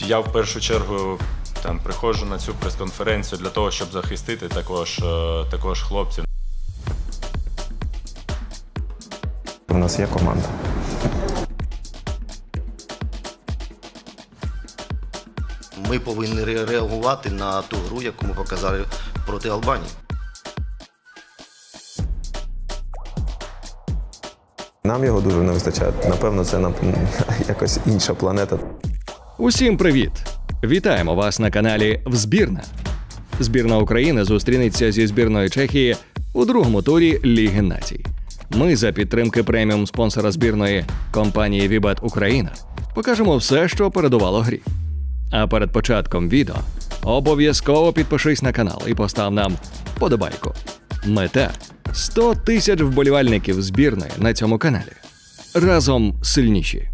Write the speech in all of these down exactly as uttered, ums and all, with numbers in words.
Я в першу чергу там приходжу на цю прес-конференцію для того, щоб захистити також, також хлопців. У нас є команда. Ми повинні реагувати на ту гру, яку ми показали проти Албанії. Нам його дуже не вистачає. Напевно, це нам якось інша планета. Усім привіт! Вітаємо вас на каналі «Взбірна». Збірна України зустрінеться зі збірною Чехії у другому турі Ліги націй. Ми за підтримки преміум-спонсора збірної компанії «Вібет Україна» покажемо все, що передувало грі. А перед початком відео обов'язково підпишись на канал і постав нам вподобайку. Мета – сто тисяч вболівальників збірної на цьому каналі. Разом сильніші.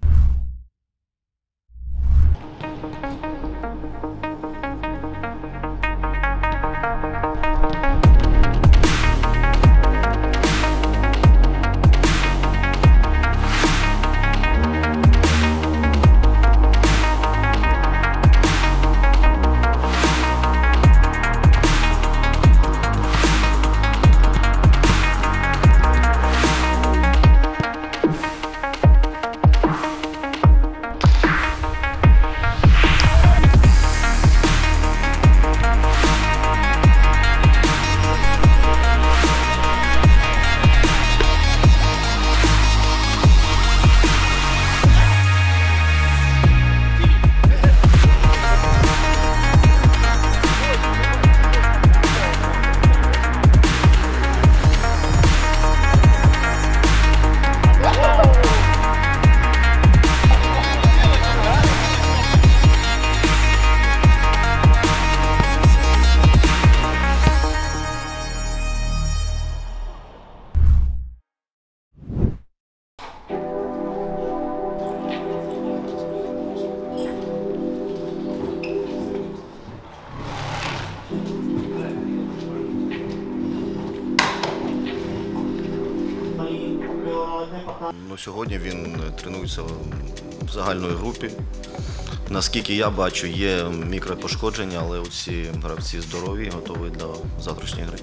Ну, сьогодні він тренується в загальної групі. Наскільки я бачу, є мікропошкодження, але усі гравці здорові, готові до завтрашньої гри.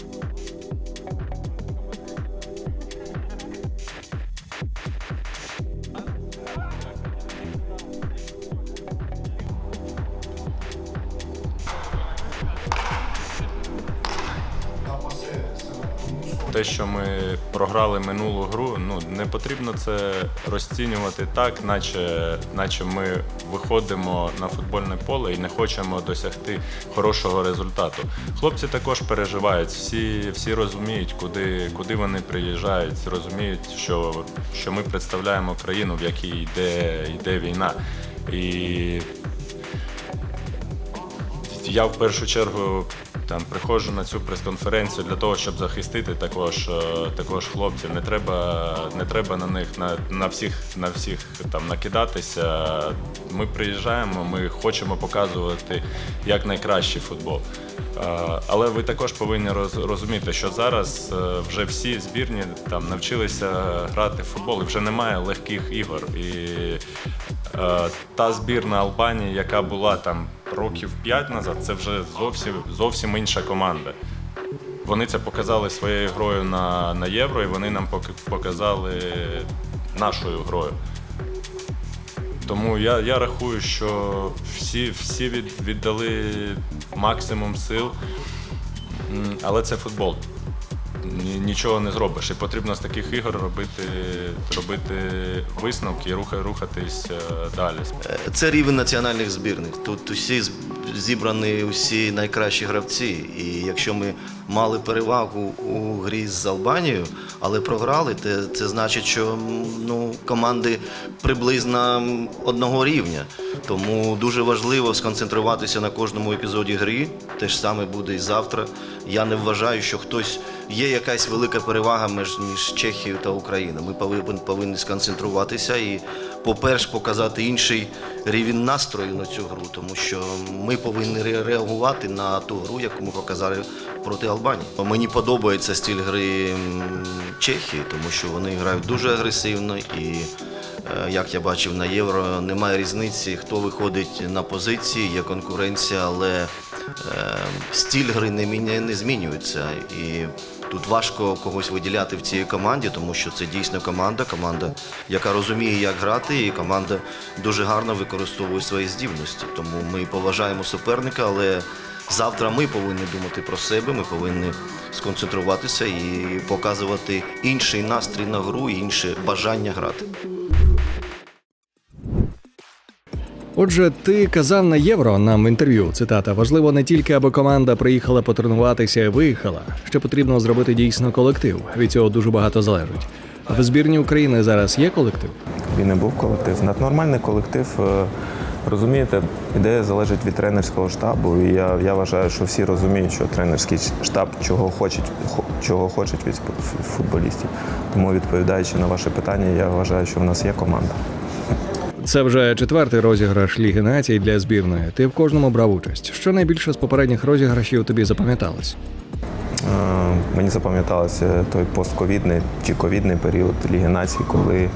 Те, що ми програли минулу гру, ну, не потрібно це розцінювати так, наче, наче ми виходимо на футбольне поле і не хочемо досягти хорошого результату. Хлопці також переживають, всі, всі розуміють, куди, куди вони приїжджають, розуміють, що, що ми представляємо країну, в якій йде, йде війна. І я в першу чергу там приходжу на цю прес-конференцію для того, щоб захистити також, також хлопців. Не треба, не треба на них на, на всіх, на всіх там накидатися. Ми приїжджаємо, ми хочемо показувати як найкращий футбол. Але ви також повинні розуміти, що зараз вже всі збірні там навчилися грати в футбол, і вже немає легких ігор. І та збірна Албанії, яка була там років п'ять назад, це вже зовсім, зовсім інша команда. Вони це показали своєю грою на, на Євро, і вони нам показали нашою грою. Тому я, я рахую, що всі, всі від, віддали максимум сил, але це футбол. Нічого не зробиш. І потрібно з таких ігор робити, робити висновки і рухатись далі. Це рівень національних збірних. Тут усі зібрані усі найкращі гравці. І якщо ми мали перевагу у грі з Албанією, але програли, це, це значить, що ну, команди приблизно одного рівня. Тому дуже важливо сконцентруватися на кожному епізоді гри. Те ж саме буде і завтра. Я не вважаю, що хтось є якась велика перевага між, між Чехією та Україною. Ми повинні, повинні сконцентруватися і, по-перше, показати інший рівень настрою на цю гру, тому що ми повинні реагувати на ту гру, яку ми показали проти Албанії. Мені подобається стиль гри Чехії, тому що вони грають дуже агресивно і як я бачив на Євро, немає різниці, хто виходить на позиції, є конкуренція, але е, стиль гри не, міня, не змінюється. І тут важко когось виділяти в цій команді, тому що це дійсно команда, команда, яка розуміє, як грати, і команда дуже гарно використовує свої здібності. Тому ми поважаємо суперника, але завтра ми повинні думати про себе, ми повинні сконцентруватися і показувати інший настрій на гру, інше бажання грати. Отже, ти казав на Євро нам в інтерв'ю, цитата, важливо не тільки, аби команда приїхала потренуватися і виїхала. Ще потрібно зробити дійсно колектив. Від цього дуже багато залежить. В збірні України зараз є колектив? Він не був колектив. Нормальний колектив, розумієте, ідея залежить від тренерського штабу. І я, я вважаю, що всі розуміють, що тренерський штаб чого хоче, чого хоче від футболістів. Тому, відповідаючи на ваше питання, я вважаю, що в нас є команда. Це вже четвертий розіграш Ліги Націй для збірної. Ти в кожному брав участь. Що найбільше з попередніх розіграшів тобі запам'яталось? Е, мені запам'ятався той постковідний чи ковідний період Ліги Націй, коли е,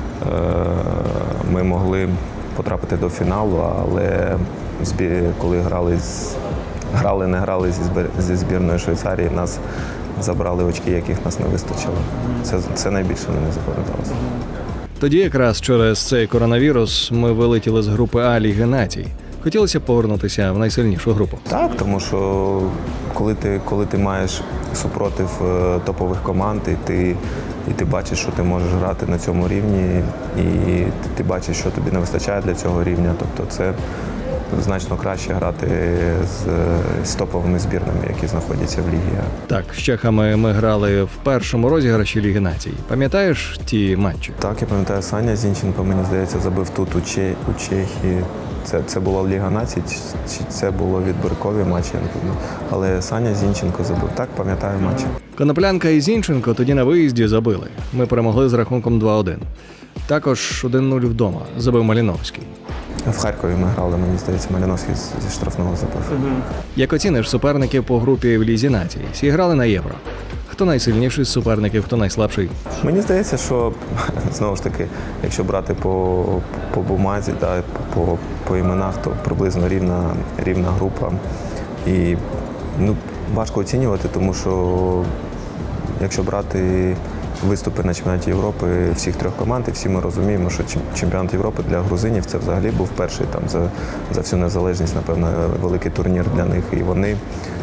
ми могли потрапити до фіналу, але збір, коли грали, з, грали не грали зі, збір, зі збірною Швейцарії, нас забрали очки, яких нас не вистачило. Це, це найбільше мені запам'яталося. Тоді якраз через цей коронавірус ми вилетіли з групи А Ліги Націй. Хотілося повернутися в найсильнішу групу. Так, тому що коли ти, коли ти маєш супротив топових команд, і ти, і ти бачиш, що ти можеш грати на цьому рівні, і ти, ти бачиш, що тобі не вистачає для цього рівня, тобто це значно краще грати з, з топовими збірними, які знаходяться в Лігі. Так, з чехами ми грали в першому розіграші Ліги Націй. Пам'ятаєш ті матчі? Так, я пам'ятаю, Саня Зінченко, мені здається, забив тут у, Че, у Чехії. Це, це була Ліга Націй, чи це було відбіркові матчі, я не пам'ятаю. Але Саня Зінченко забив. Так, пам'ятаю матчі. Коноплянка і Зінченко тоді на виїзді забили. Ми перемогли з рахунком два один. Також один нуль вдома забив Маліновський. В Харкові ми грали, мені здається, Маліновський зі штрафного забив. Як оціниш суперників по групі в Лізі Націй? Всі грали на Євро. Хто найсильніший з суперників, хто найслабший? Мені здається, що, знову ж таки, якщо брати по, по бумазі, да, по, по іменах, то приблизно рівна, рівна група. І ну, важко оцінювати, тому що якщо брати виступи на чемпіонаті Європи всіх трьох команд, і всі ми розуміємо, що чемпіонат Європи для грузинів це взагалі був перший там за, за всю незалежність, напевно, великий турнір для них. І вони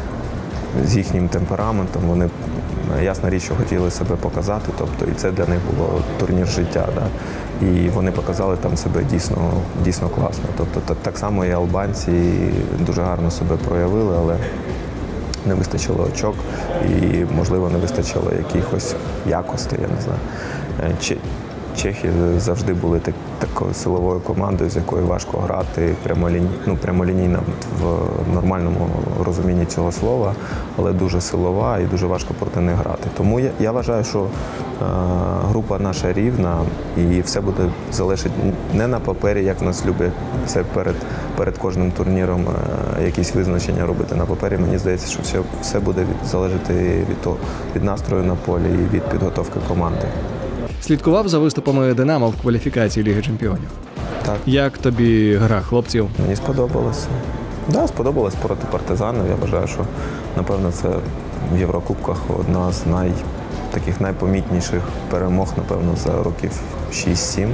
з їхнім темпераментом, вони, ясна річ, що хотіли себе показати, тобто і це для них було турнір життя. Да? І вони показали там себе дійсно, дійсно класно. Тобто так, так само і албанці дуже гарно себе проявили, але не вистачило очок і, можливо, не вистачило якихось якостей, я не знаю. Чехи завжди були так, такою силовою командою, з якою важко грати прямолінійно, ну, прямолінійно в нормальному розумінні цього слова, але дуже силова і дуже важко проти них грати. Тому я, я вважаю, що е, група наша рівна і все буде залежати не на папері, як в нас люблять це перед, перед кожним турніром е, якісь визначення робити на папері. Мені здається, що все, все буде від, залежати від, того, від настрою на полі і від підготовки команди. Слідкував за виступами «Динамо» в кваліфікації Ліги Чемпіонів? Так. Як тобі гра хлопців? Мені сподобалося. Так, да, сподобалось проти «Партизану». Я вважаю, що, напевно, це в Єврокубках одна з най, таких найпомітніших перемог, напевно, за років шість-сім.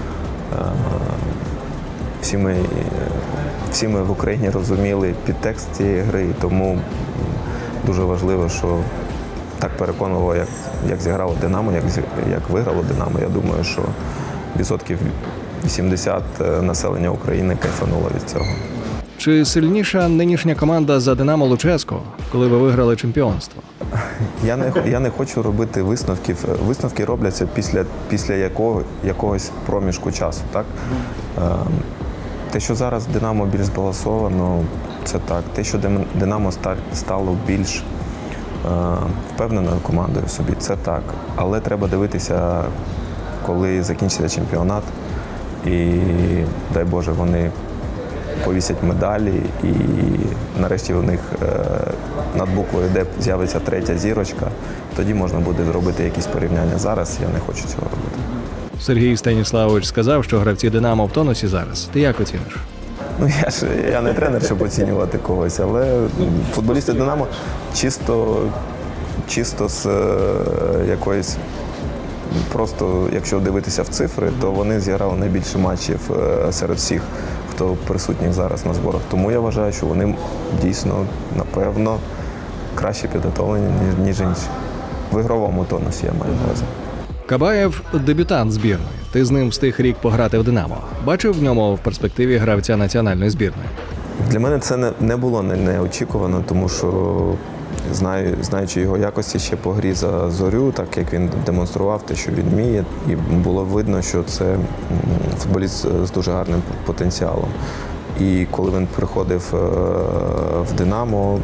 Всі ми, всі ми в Україні розуміли підтекст цієї гри, і тому дуже важливо, що так переконувало, як, як зіграло «Динамо», як, як виграло «Динамо». Я думаю, що відсотків вісімдесят населення України кайфануло від цього. Чи сильніша нинішня команда за «Динамо» Луческо, коли ви виграли чемпіонство? Я не, я не хочу робити висновків. Висновки робляться після, після якого, якогось проміжку часу. Так? Те, що зараз «Динамо» більш збалансовано, це так. Те, що «Динамо» стало більш впевненою командою в собі, це так. Але треба дивитися, коли закінчиться чемпіонат, і, дай Боже, вони повісять медалі, і нарешті у них над буквою «Д» з'явиться третя зірочка, тоді можна буде зробити якісь порівняння. Зараз я не хочу цього робити. Сергій Станіславович сказав, що гравці «Динамо» в тонусі зараз. Ти як оціниш? Ну, я ж я не тренер, щоб оцінювати когось, але футболісти «Динамо» чисто, чисто з е, якоїсь, просто якщо дивитися в цифри, то вони зіграли найбільше матчів е, серед всіх, хто присутній зараз на зборах. Тому я вважаю, що вони дійсно, напевно, краще підготовлені, ніж, ніж інші. В ігровому тонусі я маю на увазі. Кабаєв – дебютант збірної. Ти з ним встиг рік пограти в «Динамо». Бачив в ньому в перспективі гравця національної збірної? Для мене це не, не було не, неочікувано, тому що знаю, знаючи його якості ще по грі за «Зорю», так як він демонстрував те, що він вміє, і було видно, що це футболіст з дуже гарним потенціалом. І коли він приходив в «Динамо»,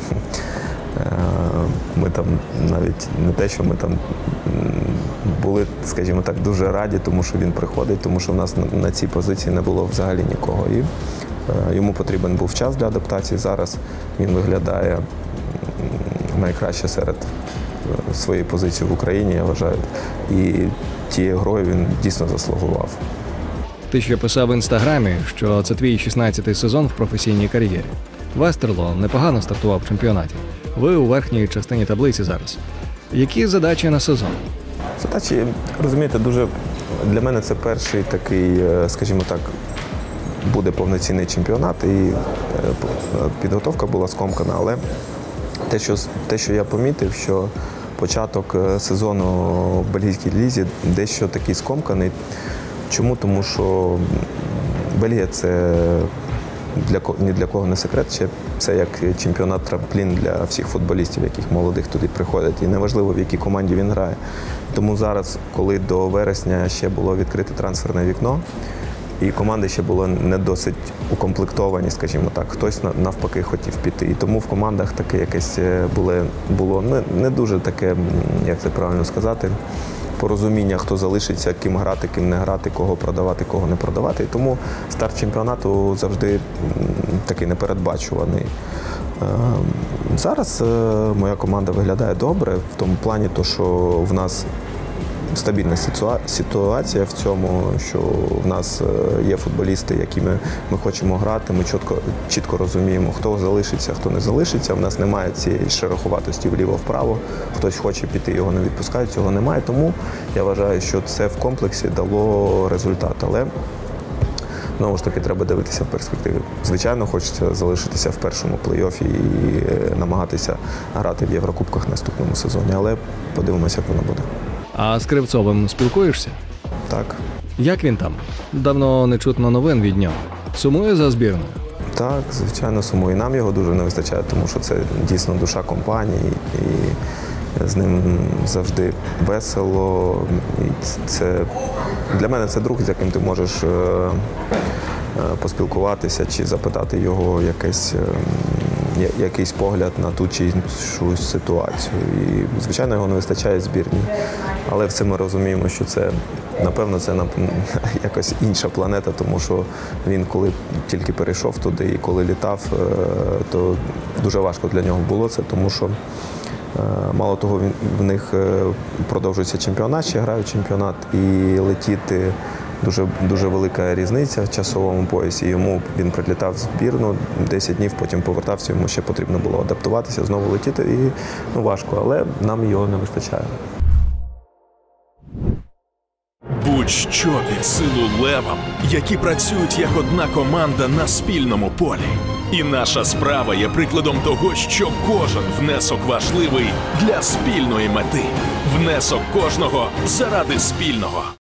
ми там навіть не те, що ми там були, скажімо так, дуже раді, тому що він приходить, тому що в нас на цій позиції не було взагалі нікого. І йому потрібен був час для адаптації. Зараз він виглядає найкраще серед своєї позиції в Україні, я вважаю. І тією грою він дійсно заслугував. Ти ще писав в Інстаграмі, що це твій шістнадцятий сезон в професійній кар'єрі. Вестерло непогано стартував в чемпіонаті. Ви у верхній частині таблиці зараз. Які задачі на сезон? Задачі, розумієте, дуже для мене це перший такий, скажімо так, буде повноцінний чемпіонат, і підготовка була скомкана, але те, що, те, що я помітив, що початок сезону в бельгійській лізі дещо такий скомканий. Чому? Тому що Бельгія – це для, ні для кого не секрет, ще це як чемпіонат трамплін для всіх футболістів, яких молодих туди приходять. І неважливо, в якій команді він грає. Тому зараз, коли до вересня ще було відкрите трансферне вікно, і команди ще були не досить укомплектовані, скажімо так, хтось навпаки хотів піти. І тому в командах таке якесь було, було не, не дуже таке, як це правильно сказати, порозуміння, хто залишиться, ким грати, ким не грати, кого продавати, кого не продавати. І тому старт чемпіонату завжди такий непередбачуваний. Зараз моя команда виглядає добре, в тому плані, то, що в нас стабільна ситуація в цьому, що в нас є футболісти, якими ми хочемо грати, ми чітко, чітко розуміємо, хто залишиться, хто не залишиться. В нас немає цієї шероховатості вліво-вправо, хтось хоче піти, його не відпускають, цього немає. Тому я вважаю, що це в комплексі дало результат. Але знову ж таки, треба дивитися в перспективі. Звичайно, хочеться залишитися в першому плей-оффі і намагатися грати в Єврокубках наступному сезоні, але подивимося, як воно буде. А з Кривцовим спілкуєшся? Так. Як він там? Давно не чутно новин від нього. Сумує за збірною? Так, звичайно, сумує. Нам його дуже не вистачає, тому що це дійсно душа компанії, і з ним завжди весело. І це, для мене це друг, з яким ти можеш поспілкуватися чи запитати його якесь, якийсь погляд на ту чи іншу ситуацію. І, звичайно, його не вистачає збірній. Але все ми розуміємо, що це, напевно, це якась інша планета, тому що він, коли тільки перейшов туди і коли літав, то дуже важко для нього було це, тому що мало того, в них продовжується чемпіонат, ще грають чемпіонат, і летіти дуже, дуже велика різниця в часовому поясі. Йому він прилітав в збірну, десять днів, потім повертався, йому ще потрібно було адаптуватися, знову летіти, і ну, важко, але нам його не вистачає. Будь-що під силу левам, які працюють як одна команда на спільному полі. І наша справа є прикладом того, що кожен внесок важливий для спільної мети. Внесок кожного заради спільного.